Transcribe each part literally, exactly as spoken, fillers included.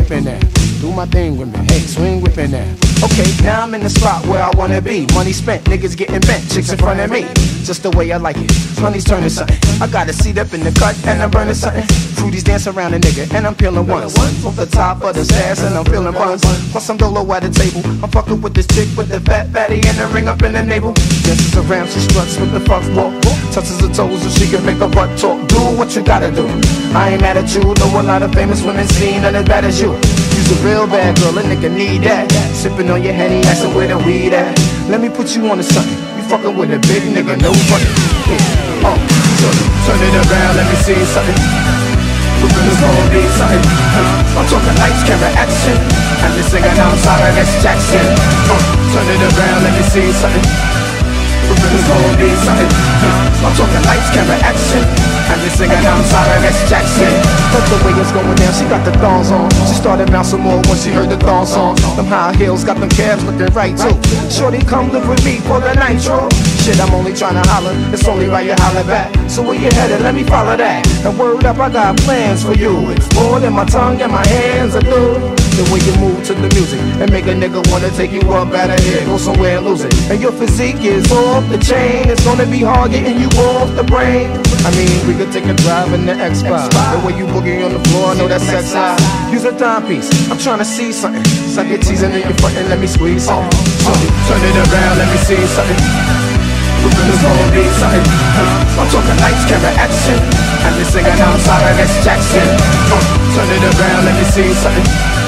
whipping that. Do my thing with me, hey, swing whipping that. Okay, now I'm in the spot where I wanna be. Money spent, niggas getting bent, chicks in front of me. Just the way I like it, honey's turning something. I got a seat up in the cut and I'm burning something. Fruities dance around a nigga and I'm peeling ones. Off the top of the stairs and I'm feeling buns. Plus I'm dolo at the table. I'm fucking with this chick with the fat fatty and the ring up in the navel. Dances around, she struts with the fuck walk. Touches her toes so she can make her butt talk. Do what you gotta do. I ain't mad at you, know a lot of famous women seen none as bad as you. You's a real bad girl, a nigga need that. Sipping on your Henny, asking where the weed at. Let me put you on to something. You fucking with a big nigga, no funny. Yeah. Oh, so turn it around, let me see something. It's gonna be something. I'm talking lights, camera, action. I'm just singing, I'm sorry, that's Jackson. Uh, turn it around, let me see something. It's gonna be something. I'm talking lights, camera, action. I'm just singing, I'm sorry, that's Jackson. That's the way it's going down, she got the thongs on. She started bouncing more when she heard the thong song. Them high heels got them calves looking right too. Shorty come live with me for the nitro. Shit, I'm only trying to holler, it's only right you holler back. So where you headed, let me follow that. And word up, I got plans for you. It's more than my tongue and my hands are do. The way you move to the music and make a nigga wanna take you up out of here, go somewhere and lose it. And your physique is off the chain. It's gonna be hard getting you off the brain. I mean, we could take a drive in the X five. The way you boogie on the floor, I know that's sex high. Use a timepiece, I'm trying to see something. Suck your teasing in your front and let me squeeze something. So turn it around, let me see something. It's gonna be something. I'm talking lights, camera, action. I'm just singing, I'm sorry, that's Jackson. Uh, turn it around, let me see something.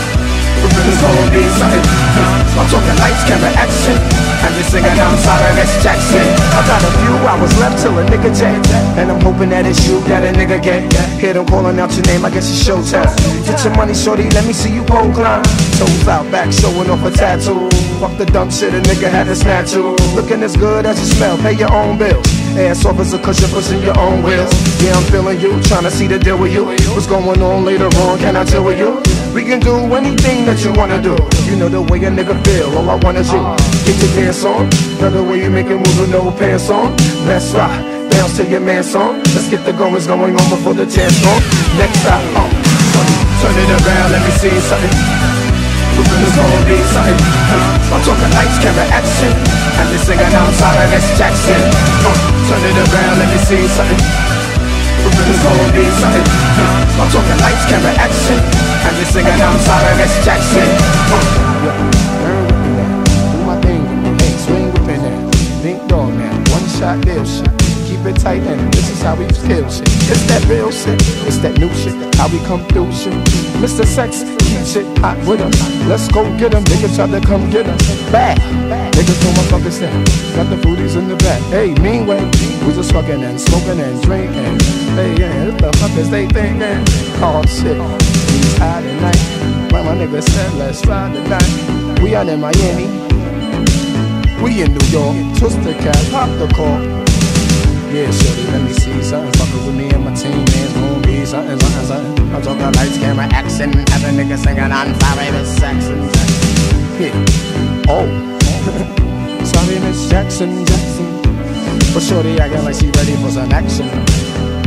It's gonna be something. I'm talking lights, camera, action. I'm just singing, I'm sorry, that's Jackson. I got a few hours left till a nigga jet. And I'm hoping that it's you that a nigga get. Hear them calling out your name, I guess it's showtime. Get your money, shorty, let me see you pole climb. Toes out back, showing off a tattoo. Fuck the dumb shit, a nigga had to snatch you. Looking as good as you smell, pay your own bills. Ass off as a cushion, pushing your own wheels. Yeah, I'm feeling you, trying to see the deal with you. What's going on later on, can I chill with you? We can do anything that you wanna do. You know the way a nigga feel, all I want is you. Get your dance on, love the way you make it move with no pants on. Let's rock, bounce to your man song. Let's get the goings going on before the chance on. Next stop, oh, turn it around, let me see something. It's gonna be something. I'm talking lights, camera, action. I'm just singing, I'm sorry, that's Jackson. Uh, turn it around, let me see something. It's gonna be something. I'm talking lights, camera, action. I'm just singing, I'm sorry, that's Jackson. Uh, do my thing, hey, swing whipping that. Think dog now, one shot deal shit. Keep it tight and this is how we kill shit. It's that real shit, it's that new shit. How we come through shit. Mister Sex, keep shit hot with us. Let's go get them, niggas try to come get us. Back, niggas know my fucking step. Got the booties in the back. Hey, meanwhile, we just fucking and smoking and drinking. Hey, yeah, what the fuck is they thinking? Oh shit, it's high tonight. When my nigga said, let's ride tonight. We out in Miami, we in New York. Twist the cap, pop the cork. Yeah, shorty, let me see something. Fucking with me and my team, man, it's gonna be something, something, something. I'm talking lights, camera, action. Have a nigga singing, I'm sorry, Miss Jackson. Yeah, oh, sorry, Miss Jackson, Jackson. But shorty acting like she ready for some action.